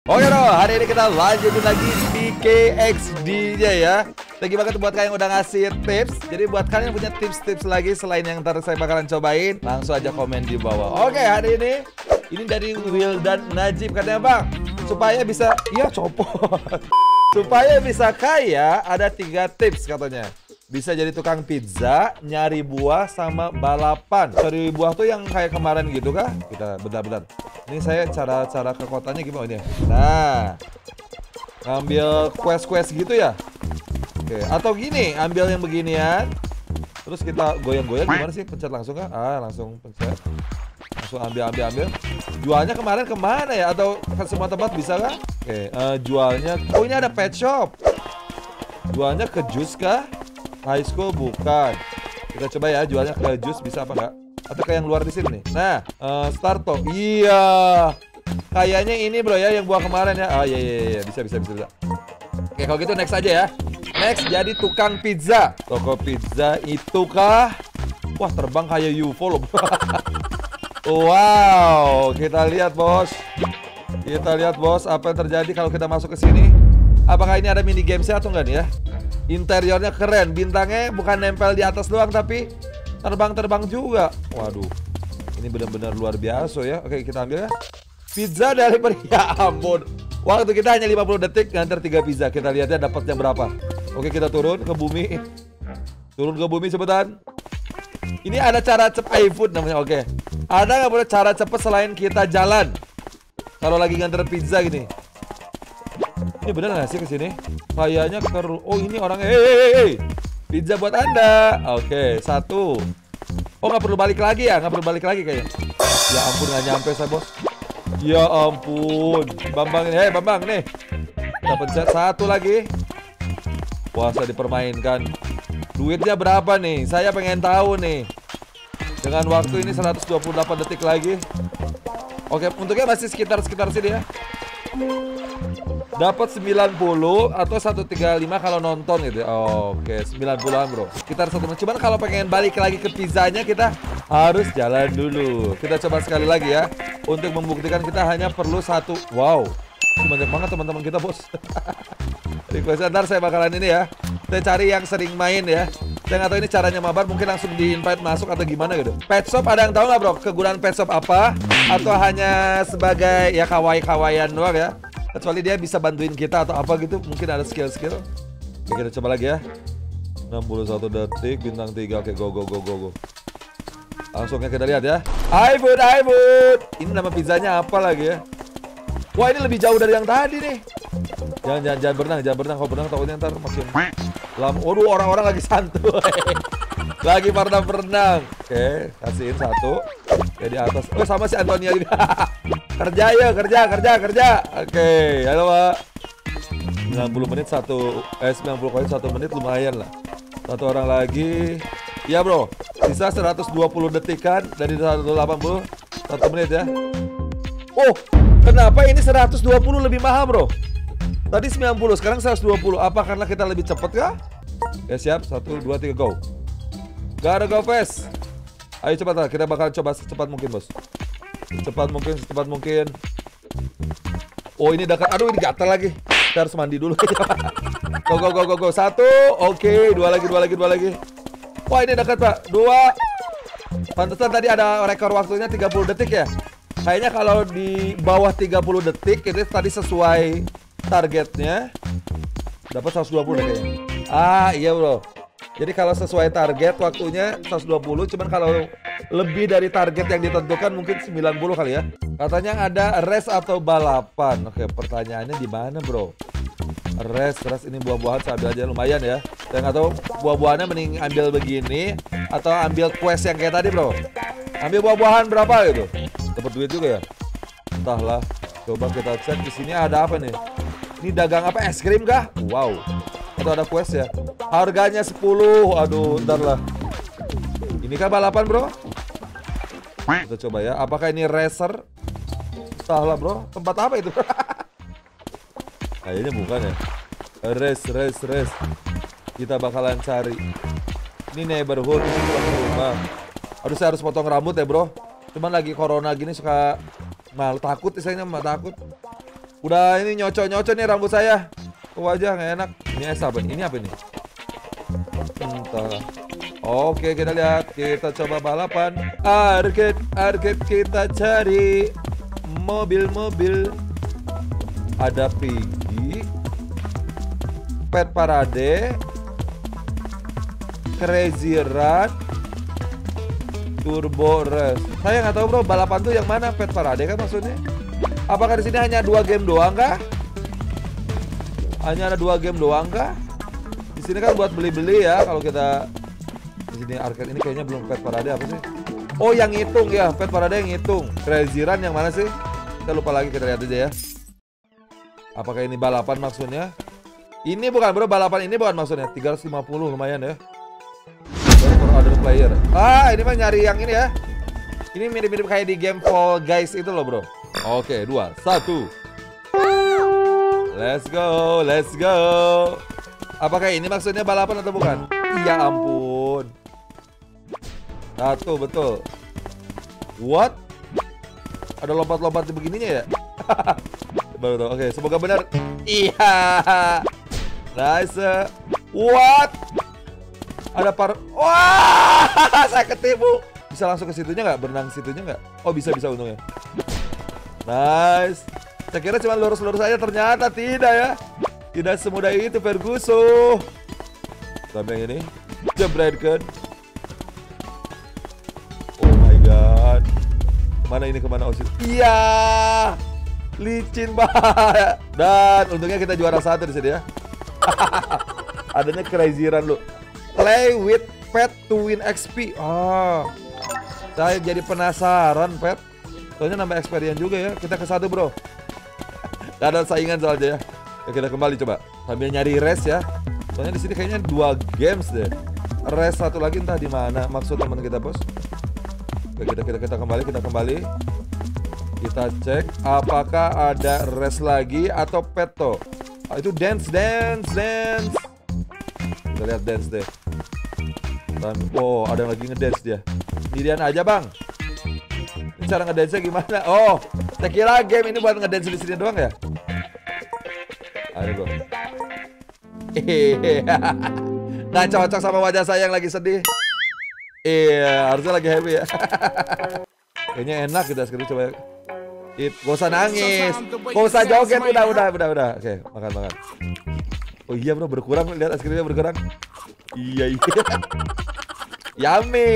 Oke bro, hari ini kita lanjutin lagi PKXD-nya ya. Thank you banget buat kalian yang udah ngasih tips. Jadi buat kalian yang punya tips-tips lagi selain yang ntar saya bakalan cobain, langsung aja komen di bawah. Oke, hari ini dari Will dan Najib katanya bang, supaya bisa, iya copot. Supaya bisa kaya ada 3 tips katanya. Bisa jadi tukang pizza, nyari buah, sama balapan. Cari buah tuh yang kayak kemarin gitu kah? Kita bentar-bentar. Ini saya cara ke kotanya gimana ini? Nah, ngambil quest gitu ya. Oke, atau gini, ambil yang beginian. Terus kita goyang-goyang gimana sih? Pencet langsung kah? Langsung pencet. Langsung ambil. Jualnya kemarin kemana ya? Atau ke semua tempat bisa kah? Oke, jualnya. Oh, ini ada pet shop. Jualnya ke jus kah? High school bukan. Kita coba ya, jualnya ke jus bisa apa enggak? Atau kayak yang luar di sini nih. Nah, Starto. Iya. Kayaknya ini bro ya yang buah kemarin ya. Iya. Bisa. Oke, kalau gitu next aja ya. Next jadi tukang pizza. Toko pizza itu kah? Wah, terbang kayak UFO loh. Wow, kita lihat bos. Apa yang terjadi kalau kita masuk ke sini. Apakah ini ada mini gamesnya atau enggak nih ya? Interiornya keren, bintangnya bukan nempel di atas doang tapi terbang juga. Waduh, ini benar-benar luar biasa ya. Oke, kita ambil ya. Pizza dari ya ampun. Waktu kita hanya 50 detik nganter 3 pizza. Kita lihatnya dapatnya berapa. Oke, kita turun ke bumi. Cepetan. Ini ada cara cepat iFood namanya. Oke. Ada nggak boleh cara cepat selain kita jalan? Kalau lagi nganter pizza gini. Ini bener nggak sih kesini? Kayaknya oh ini orangnya. Hey. Pizza buat Anda. Oke, 1. Oh, nggak perlu balik lagi ya? Nggak perlu balik lagi kayaknya. Ya ampun, nggak nyampe saya bos. Ya ampun. Bambang ini. Bambang nih. Kita pencet 1 lagi. Wah, saya dipermainkan. Duitnya berapa nih? Saya pengen tahu nih. Dengan waktu ini 128 detik lagi. Oke, untuknya masih sekitar sini ya. Dapat 90 atau 135 kalau nonton gitu ya. Oke, 90-an bro. Sekitar 1 menit. Cuman kalau pengen balik lagi ke pizzanya kita harus jalan dulu. Kita coba sekali lagi ya. Untuk membuktikan kita hanya perlu 1. Wow, ini banyak banget teman-teman kita bos. Request ntar saya bakalan ini ya. Saya cari yang sering main ya. Saya nggak tahu ini caranya mabar, mungkin langsung di-invite masuk atau gimana gitu. Pet shop ada yang tahu nggak bro? Kegunaan pet shop apa? Atau hanya sebagai ya kawaii-kawaian doang ya? Kecuali dia bisa bantuin kita atau apa gitu. Mungkin ada skill-skill. Oke, kita coba lagi ya. 61 detik, bintang 3. Oke, go. Langsungnya kita lihat ya. iFood. Ini nama pizzanya apa lagi ya? Wah, ini lebih jauh dari yang tadi nih. Jangan berenang. Kalau berenang takutnya ntar makin lama. Waduh, orang-orang lagi santuy. Lagi pada berenang. Oke, kasihin 1. Oke, di atas. Oh, sama si Antonia juga. Kerja. Oke, halo Pak. 90 menit 90 kali 1 menit lumayan lah. 1 orang lagi. Iya bro, sisa 120 detikan dari 180 1 menit ya. Oh, kenapa ini 120 lebih mahal bro? Tadi 90, sekarang 120. Apa karena kita lebih cepat kah? Ya siap, 1, 2, 3, go. Gotta go fast. Ayo cepat lah, kita bakal coba secepat mungkin bos. Secepat mungkin. Oh, ini dekat. Aduh, ini gatal lagi. Kita harus mandi dulu. Go. 1. Oke, 2 lagi. Wah, ini dekat pak. 2. Pantesan tadi ada rekor waktunya 30 detik ya. Kayaknya kalau di bawah 30 detik itu tadi sesuai targetnya. Dapat 120 deh kayaknya. Iya bro. Jadi kalau sesuai target waktunya 120, cuman kalau lebih dari target yang ditentukan mungkin 90 kali ya. Katanya ada race atau balapan. Oke, pertanyaannya di mana bro? Race ini buah-buahan saya ambil aja lumayan ya. Saya nggak tahu buah-buahannya mending ambil begini atau ambil quest yang kayak tadi bro. Ambil buah-buahan berapa gitu? Dapat duit juga ya? Entahlah. Coba kita cek di sini ada apa nih? Ini dagang apa? Es krim kah? Wow. Atau ada quest ya? Harganya 10. Aduh, ntar lah. Ini kan balapan bro? Kita coba ya. Apakah ini racer? Entahlah bro. Tempat apa itu? Kayaknya bukan ya. Race. Kita bakalan cari. Ini neighborhood. Ini rumah. Aduh, saya harus potong rambut ya bro. Cuman lagi corona gini suka malu, takut. Saya mah takut. Udah ini nyocok-nyocok nih rambut saya. Ke wajah nggak enak. Ini es apa? Ini apa ini? Entah. Oke, kita lihat. Kita coba balapan. Arcade kita cari mobil-mobil. Ada Piggy, Pet Parade, Crazy Run, Turbo Race. Saya nggak tahu bro, balapan tuh yang mana? Pet Parade kan maksudnya? Apakah di sini hanya 2 game doang kah? Hanya ada 2 game doang kah? Di sini kan buat beli-beli ya. Kalau kita di sini arcade ini kayaknya belum Pet Parade apa sih? Oh yang ngitung ya, Pet Parade yang ngitung. Crazy Run yang mana sih? Kita lupa lagi, kita lihat aja ya. Apakah ini balapan maksudnya? Ini bukan bro, balapan ini bukan maksudnya. 350 lumayan ya. For other player. Ah, ini mah nyari yang ini ya. Ini mirip-mirip kayak di game Fall Guys itu loh bro. Oke, 2, 1. Let's go, let's go. Apakah ini maksudnya balapan atau bukan? Ya ampun. 1, betul. What? Ada lompat-lompat begininya ya? Baru. Oke, semoga benar. Iya. Nice. What? Ada wah, saya ketipu. Bisa langsung ke situnya nggak? Berenang situnya nggak? Oh bisa untungnya. Nice. Saya kira cuma lurus-lurus aja, ternyata tidak ya. Tidak semudah itu Ferguson. Sampai yang ini. Jebretkan. Oh my god. Mana ini kemana Osis? Iya. Licin banget. Dan untungnya kita juara 1 di sini ya. Adanya Crazy Run lu. Play with pet to win XP. Saya jadi penasaran pet. Soalnya nambah experience juga ya. Kita ke 1 bro. Gak ada saingan soalnya ya. Kita kembali coba. Sambil nyari race ya. Soalnya di sini kayaknya 2 games deh. Race 1 lagi entah di mana maksud teman kita bos. Oke, kita kembali. Kita cek apakah ada race lagi atau peto. Itu dance. Kita lihat dance deh. Oh, ada yang lagi ngedance dia. Dirian aja bang. Ini cara ngedance gimana? Oh, saya kira game ini buat ngedance di sini doang ya. Ayo bro. Nggak cocok sama wajah saya yang lagi sedih. Iya, harusnya lagi happy ya. Kayaknya enak kita sekarang coba. Gak usah nangis, gak usah joget, udah. Oke, makan. Oh iya bro, berkurang, lihat es krimnya berkurang. Iya. Yummy.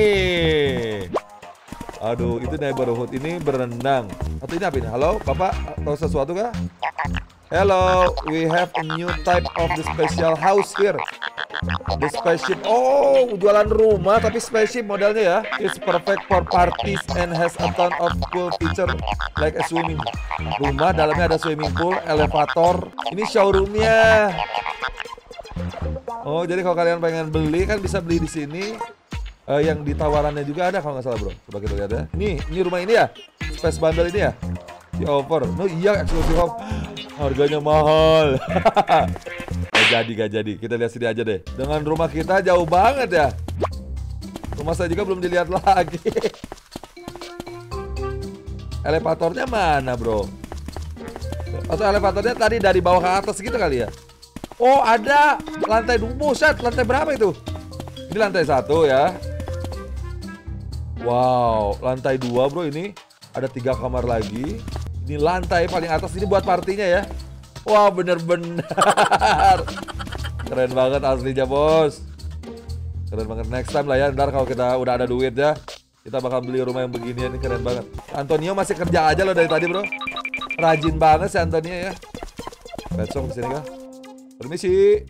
Aduh, itu neighborhood ini berenang. Atau ini apa ini? Halo, Bapak, tahu sesuatu kah? Hello, we have a new type of the special house here. The spaceship. Oh, jualan rumah tapi spaceship modelnya ya. It's perfect for parties and has a ton of cool feature like a swimming pool. Rumah dalamnya ada swimming pool, elevator. Ini showroomnya. Oh, jadi kalau kalian pengen beli kan bisa beli di sini. Yang ditawarannya juga ada kalau nggak salah bro. Coba kita lihat ya. Ini rumah ini ya. Space bundle ini ya. Di offer. No iya, exclusive home. Harganya mahal. Gak jadi. Kita lihat sini aja deh. Dengan rumah kita jauh banget ya. Rumah saya juga belum dilihat lagi. Elevatornya mana bro? Atau elevatornya tadi dari bawah ke atas gitu kali ya? Oh ada lantai 2. Buset, lantai berapa itu? Ini lantai 1 ya. Wow, lantai 2 bro ini. Ada 3 kamar lagi. Ini lantai paling atas ini buat partinya ya. Wah bener-bener keren banget aslinya bos. Keren banget, next time lah ya. Ntar kalau kita udah ada duit ya, kita bakal beli rumah yang beginian. Ini keren banget. Antonio masih kerja aja loh dari tadi bro. Rajin banget si Antonio ya. Besok kesini kah? Permisi.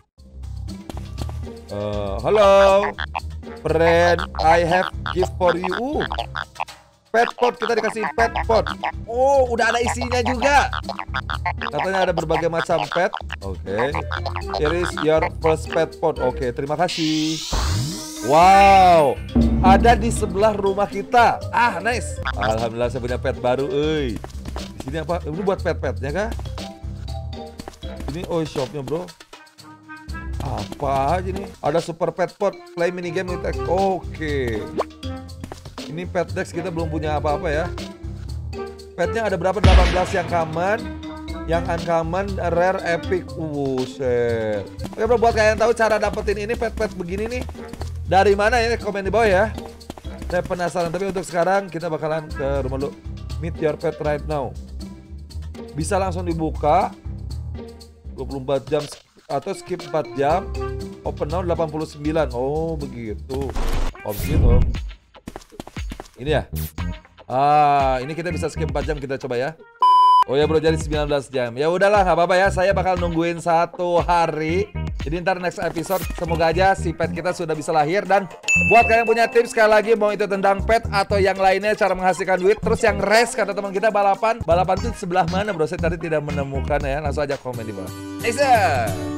Halo friend, I have gift for you. Pet pot, kita dikasih pet pot. Oh, udah ada isinya juga. Katanya ada berbagai macam pet. Oke. Here is your first pet pot. Oke, terima kasih. Wow, ada di sebelah rumah kita. Ah, nice. Alhamdulillah saya punya pet baru. Di sini apa? Ini buat pet-petnya kah? Ini shopnya bro. Apa aja nih? Ada super pet pot, play mini game with X. Oke. Ini pet dex kita belum punya apa-apa ya. Petnya ada berapa? 18 yang common, Yang uncommon, rare, epic. Buset. Oke bro, buat kalian tahu cara dapetin ini pet-pet begini nih dari mana ya, komen di bawah ya. Saya penasaran, tapi untuk sekarang kita bakalan ke rumah lu. Meet your pet right now. Bisa langsung dibuka 24 jam atau skip 4 jam. Open now 89. Oh begitu. Oh begitu. Ini ya. Ini kita bisa skip 4 jam, kita coba ya. Oh ya bro, jadi 19 jam. Ya udahlah, nggak apa-apa ya. Saya bakal nungguin 1 hari. Jadi ntar next episode semoga aja si pet kita sudah bisa lahir. Dan buat kalian punya tips sekali lagi, mau itu tentang pet atau yang lainnya, cara menghasilkan duit. Terus yang race kata teman kita balapan. Balapan itu sebelah mana bro? Saya tadi tidak menemukan ya. Langsung aja komen di bawah. Nice.